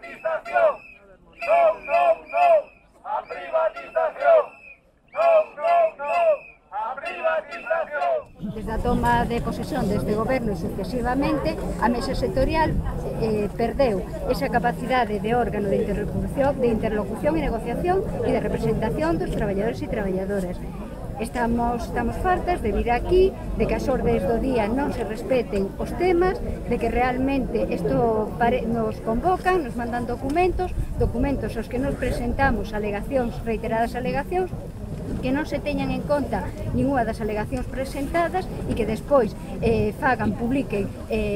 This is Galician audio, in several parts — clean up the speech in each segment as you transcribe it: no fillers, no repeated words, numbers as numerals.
privatización! Non, non, non! A privatización! Non, non, non! A privatización! Desde a toma de posesión deste goberno e sucesivamente, a mesa sectorial perdeu esa capacidade de órgano de interlocución e negociación e de representación dos traballadores e traballadoras. Estamos fartas de vir aquí, de que as ordes do día non se respeten os temas, de que realmente isto nos convocan, nos mandan documentos aos que nos presentamos reiteradas alegacións, que non se teñan en conta ninguna das alegacións presentadas e que despois publiquen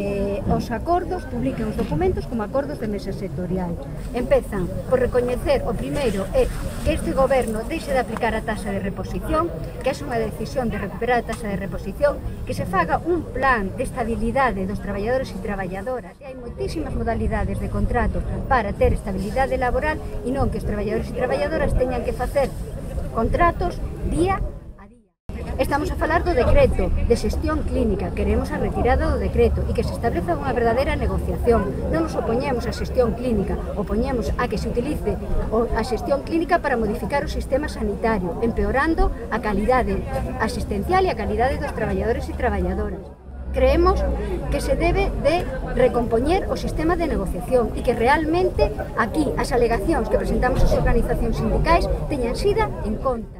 os documentos como acordos de mesa sectorial. Empezan por recoñecer, o primeiro é que este goberno deixe de aplicar a taxa de reposición, que é unha decisión de recuperar a taxa de reposición, que se faga un plan de estabilidade dos traballadores e traballadoras. E hai moitísimas modalidades de contrato para ter estabilidade laboral e non que os traballadores e traballadoras teñan que facer contratos día a día. Estamos a falar do decreto de xestión clínica, queremos a retirada do decreto e que se estableza unha verdadeira negociación. Non nos opoñemos á xestión clínica, opoñemos a que se utilice a xestión clínica para modificar o sistema sanitario, empeorando a calidade asistencial e a calidade dos traballadores e traballadoras. Creemos que se debe de recompoñer o sistema de negociación e que realmente aquí as alegacións que presentamos as organizacións sindicais teñan sido en conta.